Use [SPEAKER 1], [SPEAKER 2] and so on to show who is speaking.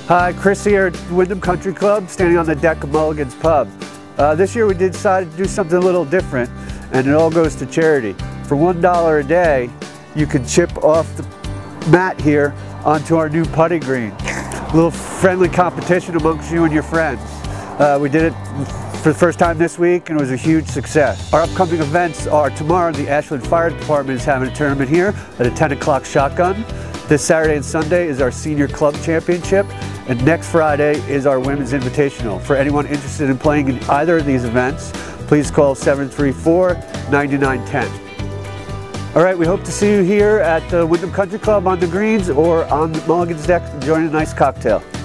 [SPEAKER 1] Hi, Chris here at Wyndham Country Club, standing on the deck of Mulligan's Pub. This year we decided to do something a little different, and it all goes to charity. For $1 a day, you can chip off the mat here onto our new putting green. A little friendly competition amongst you and your friends. We did it for the first time this week, and it was a huge success. Our upcoming events are tomorrow, the Ashland Fire Department is having a tournament here at a 10 o'clock shotgun. This Saturday and Sunday is our Senior Club Championship, and next Friday is our Women's Invitational. For anyone interested in playing in either of these events, please call 734-9910. All right, we hope to see you here at the Wyndham Country Club on the greens or on Mulligan's deck enjoying a nice cocktail.